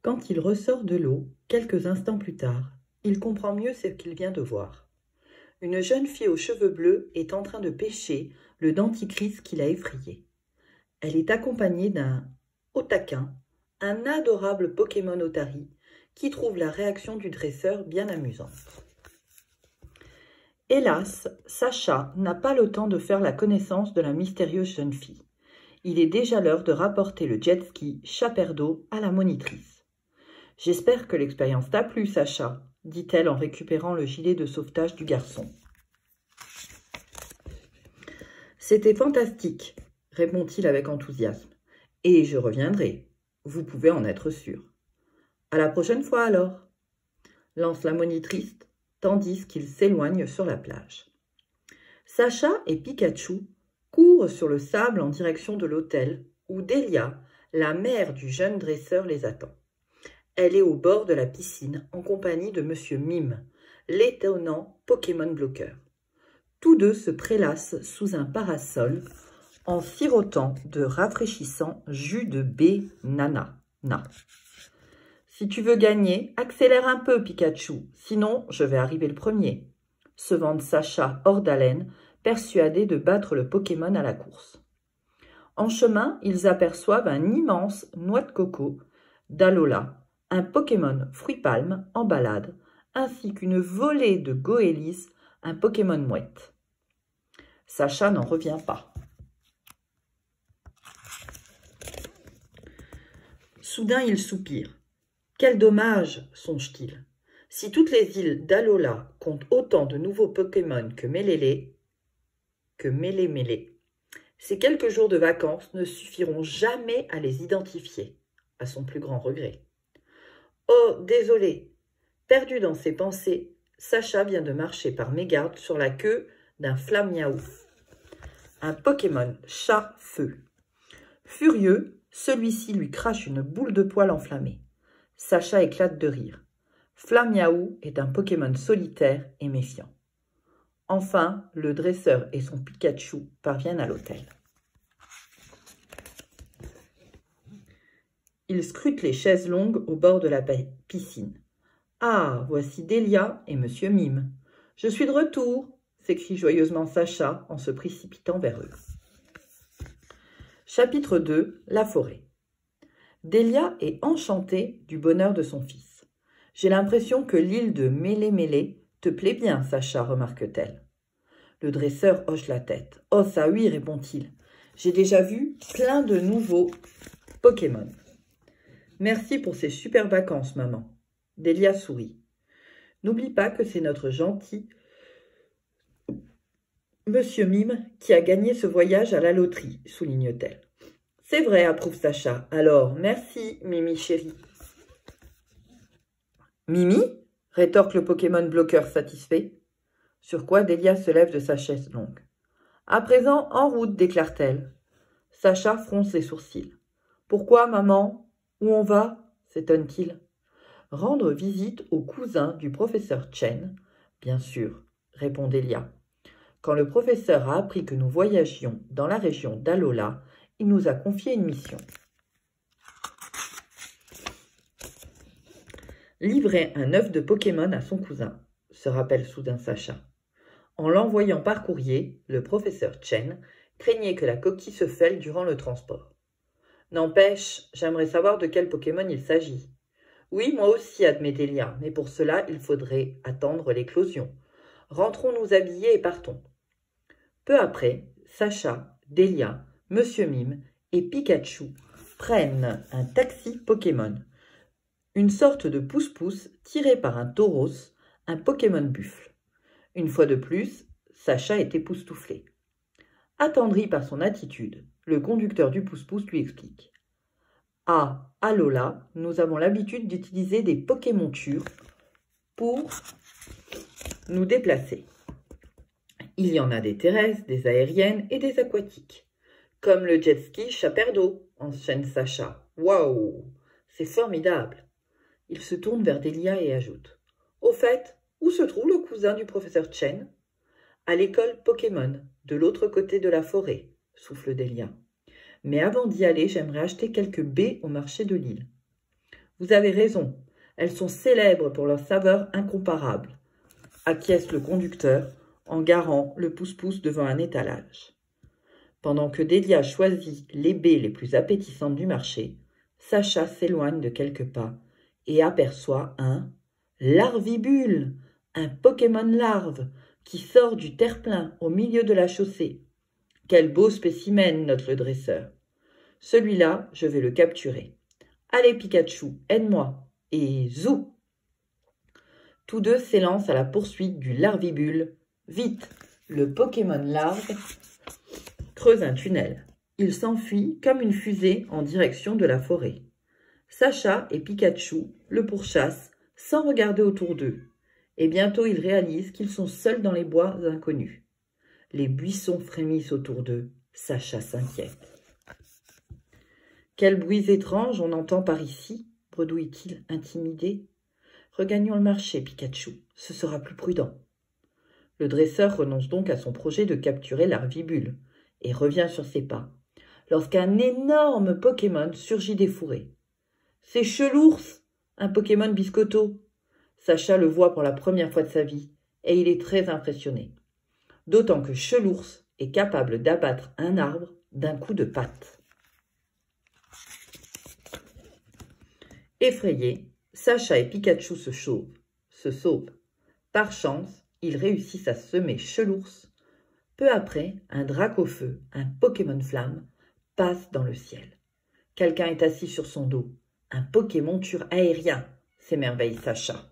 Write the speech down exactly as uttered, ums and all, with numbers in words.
Quand il ressort de l'eau, quelques instants plus tard, il comprend mieux ce qu'il vient de voir. Une jeune fille aux cheveux bleus est en train de pêcher le denticris qui l'a effrayé. Elle est accompagnée d'un Otaquin, un adorable Pokémon Otari, qui trouve la réaction du dresseur bien amusante. Hélas, Sacha n'a pas le temps de faire la connaissance de la mystérieuse jeune fille. Il est déjà l'heure de rapporter le jet ski Chaperdo à la monitrice. « J'espère que l'expérience t'a plu, Sacha », dit-elle en récupérant le gilet de sauvetage du garçon. « C'était fantastique », répond-il avec enthousiasme. « Et je reviendrai, vous pouvez en être sûr. »« À la prochaine fois alors », lance la monitrice, tandis qu'il s'éloigne sur la plage. Sacha et Pikachu courent sur le sable en direction de l'hôtel où Delia, la mère du jeune dresseur, les attend. Elle est au bord de la piscine en compagnie de Monsieur Mime, l'étonnant Pokémon bloqueur. Tous deux se prélassent sous un parasol en sirotant de rafraîchissants jus de baie nana. Na. Si tu veux gagner, accélère un peu, Pikachu, sinon je vais arriver le premier, se vante Sacha hors d'haleine, persuadé de battre le Pokémon à la course. En chemin, ils aperçoivent un immense noix de coco d'Alola, un Pokémon fruit-palme en balade, ainsi qu'une volée de Goélis, un Pokémon mouette. Sacha n'en revient pas. Soudain, il soupire. Quel dommage, songe-t-il. Si toutes les îles d'Alola comptent autant de nouveaux Pokémon que Mélélé, que Mélémélé, ces quelques jours de vacances ne suffiront jamais à les identifier, à son plus grand regret. Oh, désolé. Perdu dans ses pensées, Sacha vient de marcher par mégarde sur la queue d'un Flammiaou, un Pokémon chat-feu. Furieux, celui-ci lui crache une boule de poil enflammée. Sacha éclate de rire. Flammiaou est un Pokémon solitaire et méfiant. Enfin, le dresseur et son Pikachu parviennent à l'hôtel. Ils scrutent les chaises longues au bord de la piscine. « Ah, voici Delia et Monsieur Mime. Je suis de retour !» s'écrie joyeusement Sacha en se précipitant vers eux. Chapitre deux. La forêt. Delia est enchantée du bonheur de son fils. « J'ai l'impression que l'île de Mélémélé te plaît bien, Sacha, remarque-t-elle. Le dresseur hoche la tête. « Oh, ça oui, répond-il. J'ai déjà vu plein de nouveaux Pokémon. »« Merci pour ces super vacances, maman. » Delia sourit. « N'oublie pas que c'est notre gentil Monsieur Mime qui a gagné ce voyage à la loterie, souligne-t-elle. « C'est vrai, approuve Sacha. Alors, merci, Mimi chérie. »« Mimi ?» rétorque le Pokémon bloqueur satisfait. Sur quoi Delia se lève de sa chaise longue. « À présent, en route, déclare-t-elle. » Sacha fronce les sourcils. « Pourquoi, maman? Où on va ?» s'étonne-t-il. « Rendre visite au cousin du professeur Chen, bien sûr, répond Delia. Quand le professeur a appris que nous voyagions dans la région d'Alola, il nous a confié une mission. Livrer un œuf de Pokémon à son cousin, se rappelle soudain Sacha. En l'envoyant par courrier, le professeur Chen craignait que la coquille se fêle durant le transport. N'empêche, j'aimerais savoir de quel Pokémon il s'agit. Oui, moi aussi, admet Delia, mais pour cela, il faudrait attendre l'éclosion. Rentrons nous habiller et partons. Peu après, Sacha, Delia, Monsieur Mime et Pikachu prennent un taxi Pokémon, une sorte de pouce-pouce tiré par un tauros, un Pokémon buffle. Une fois de plus, Sacha est époustouflé. Attendri par son attitude, le conducteur du pouce-pouce lui explique. À Alola, nous avons l'habitude d'utiliser des Pokémontures pour nous déplacer. Il y en a des terrestres, des aériennes et des aquatiques. Comme le jet ski Chaperdo, enchaîne Sacha. Waouh, c'est formidable. Il se tourne vers Delia et ajoute. Au fait, où se trouve le cousin du professeur Chen? À l'école Pokémon, de l'autre côté de la forêt, souffle Delia. Mais avant d'y aller, j'aimerais acheter quelques baies au marché de l'île. Vous avez raison, elles sont célèbres pour leur saveur incomparable, acquiesce le conducteur en garant le pouce-pouce devant un étalage. Pendant que Delia choisit les baies les plus appétissantes du marché, Sacha s'éloigne de quelques pas et aperçoit un larvibule, un Pokémon larve qui sort du terre-plein au milieu de la chaussée. Quel beau spécimen, note le dresseur. Celui-là, je vais le capturer. Allez, Pikachu, aide-moi. Et zou! Tous deux s'élancent à la poursuite du larvibule. Vite, le Pokémon larve creuse un tunnel. Il s'enfuit comme une fusée en direction de la forêt. Sacha et Pikachu le pourchassent sans regarder autour d'eux. Et bientôt ils réalisent qu'ils sont seuls dans les bois inconnus. Les buissons frémissent autour d'eux. Sacha s'inquiète. « Quels bruits étranges on entend par ici ?» bredouille-t-il, intimidé. « Regagnons le marché, Pikachu, ce sera plus prudent. » Le dresseur renonce donc à son projet de capturer l'arvibule et revient sur ses pas, lorsqu'un énorme Pokémon surgit des fourrés. C'est Chelours, un Pokémon biscotto. Sacha le voit pour la première fois de sa vie et il est très impressionné. D'autant que Chelours est capable d'abattre un arbre d'un coup de patte. Effrayés, Sacha et Pikachu se sauvent. Se sauvent. Par chance, ils réussissent à semer Chelours. Peu après, un Dracofeu, un Pokémon flamme, passe dans le ciel. Quelqu'un est assis sur son dos. Un Pokémonture aérien, s'émerveille Sacha.